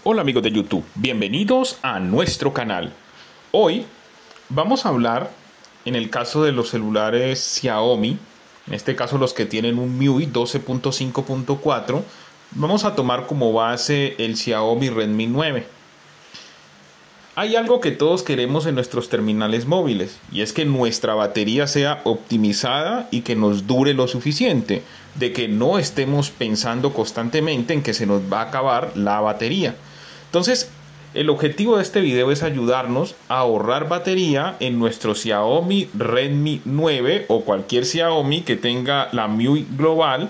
Hola amigos de YouTube, bienvenidos a nuestro canal. Hoy vamos a hablar en el caso de los celulares Xiaomi, en este caso los que tienen un MIUI 12.5.4, vamos a tomar como base el Xiaomi Redmi 9. Hay algo que todos queremos en nuestros terminales móviles y es que nuestra batería sea optimizada y que nos dure lo suficiente, de que no estemos pensando constantemente en que se nos va a acabar la batería. Entonces, el objetivo de este video es ayudarnos a ahorrar batería en nuestro Xiaomi Redmi 9 o cualquier Xiaomi que tenga la MIUI global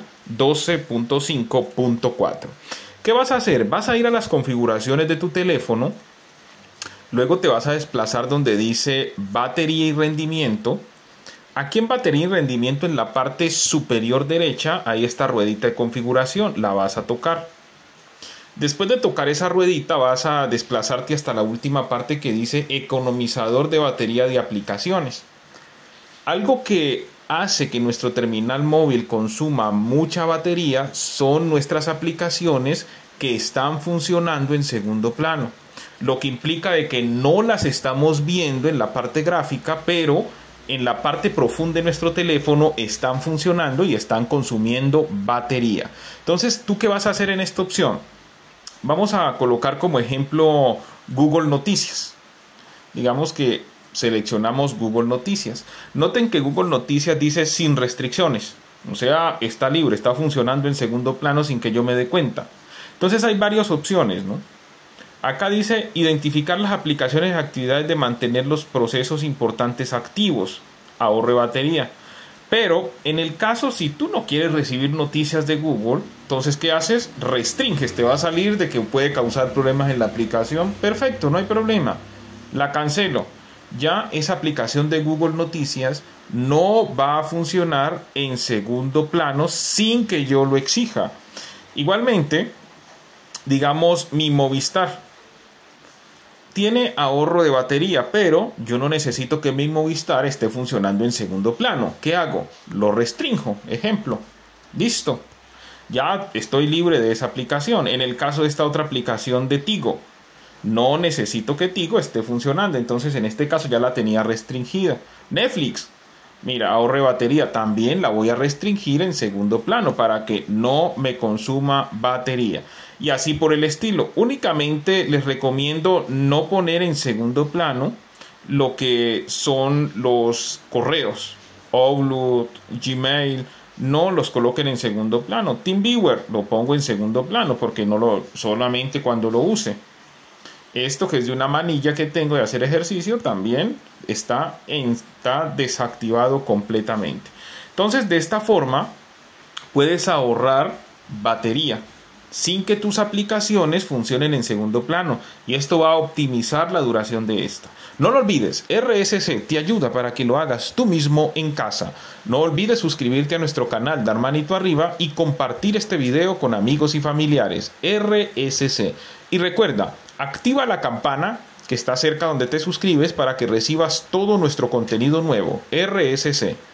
12.5.4. ¿Qué vas a hacer? Vas a ir a las configuraciones de tu teléfono. Luego te vas a desplazar donde dice batería y rendimiento. Aquí en batería y rendimiento, en la parte superior derecha, hay esta ruedita de configuración. La vas a tocar. Después de tocar esa ruedita vas a desplazarte hasta la última parte que dice economizador de batería de aplicaciones. Algo que hace que nuestro terminal móvil consuma mucha batería son nuestras aplicaciones que están funcionando en segundo plano. Lo que implica de que no las estamos viendo en la parte gráfica, pero en la parte profunda de nuestro teléfono están funcionando y están consumiendo batería. Entonces, ¿tú qué vas a hacer en esta opción? Vamos a colocar como ejemplo Google Noticias. Digamos que seleccionamos Google Noticias. Noten que Google Noticias dice sin restricciones. O sea, está libre, está funcionando en segundo plano sin que yo me dé cuenta. Entonces hay varias opciones, ¿no? Acá dice identificar las aplicaciones y actividades de mantener los procesos importantes activos. Ahorre batería. Pero en el caso, si tú no quieres recibir noticias de Google, entonces ¿qué haces? Restringes, te va a salir de que puede causar problemas en la aplicación. Perfecto, no hay problema. La cancelo. Ya esa aplicación de Google Noticias no va a funcionar en segundo plano sin que yo lo exija. Igualmente, digamos mi Movistar tiene ahorro de batería, pero yo no necesito que mi Movistar esté funcionando en segundo plano. ¿Qué hago? Lo restringo. Ejemplo. Listo. Ya estoy libre de esa aplicación. En el caso de esta otra aplicación de Tigo, no necesito que Tigo esté funcionando. Entonces en este caso ya la tenía restringida. Netflix. Mira, ahorre batería. También la voy a restringir en segundo plano para que no me consuma batería. Y así por el estilo. Únicamente les recomiendo no poner en segundo plano lo que son los correos. Outlook, Gmail, no los coloquen en segundo plano. TeamViewer lo pongo en segundo plano porque solamente cuando lo use. Esto que es de una manilla que tengo de hacer ejercicio también está desactivado completamente. Entonces de esta forma puedes ahorrar batería sin que tus aplicaciones funcionen en segundo plano y esto va a optimizar la duración de esta. No lo olvides, RSC te ayuda para que lo hagas tú mismo en casa. No olvides suscribirte a nuestro canal, dar manito arriba y compartir este video con amigos y familiares. RSC. Y recuerda, activa la campana que está cerca donde te suscribes para que recibas todo nuestro contenido nuevo. RSC.